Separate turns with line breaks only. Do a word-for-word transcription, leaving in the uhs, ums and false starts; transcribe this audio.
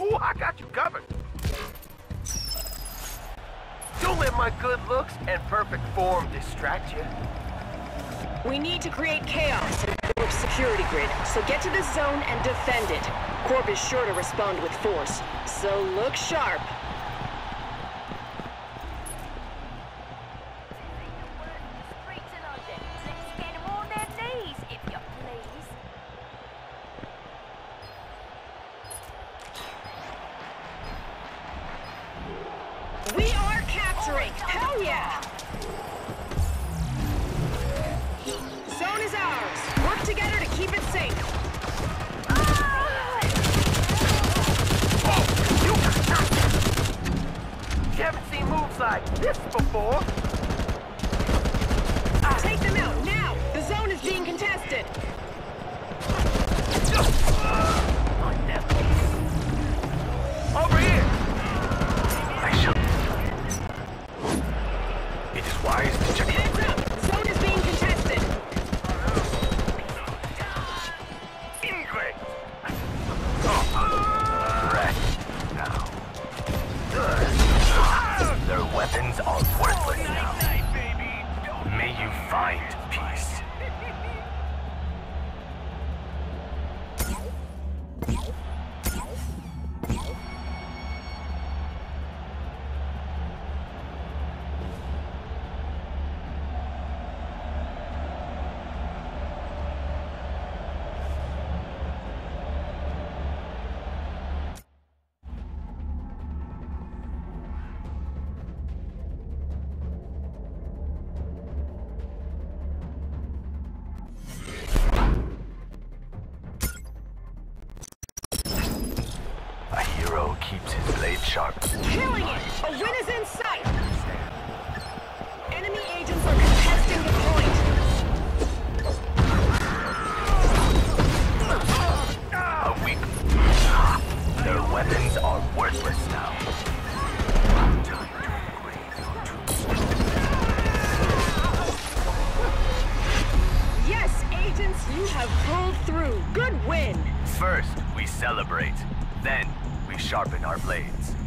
Ooh, I got you covered. Don't let my good looks and perfect form distract you.
We need to create chaos in Corp's security grid, so get to this zone and defend it. Corp is sure to respond with force, so look sharp. We are capturing! Hell yeah! Zone is ours. Work together to keep it safe.
You haven't seen moves like this before.
Take them out, now! The zone is being contested.
Over here! I should. It is wise to check.
Heads up! Zone is being contested.
Ingrid! Oh. Rest now. Their weapons are worthless now. May you find peace. A hero keeps his blade sharp.
Killing it! A win is in sight! Enemy agents are contesting the point.
A weak. Their weapons are worthless now.
Yes, agents, you have pulled through. Good win!
First, we celebrate. Then, we sharpen our blades.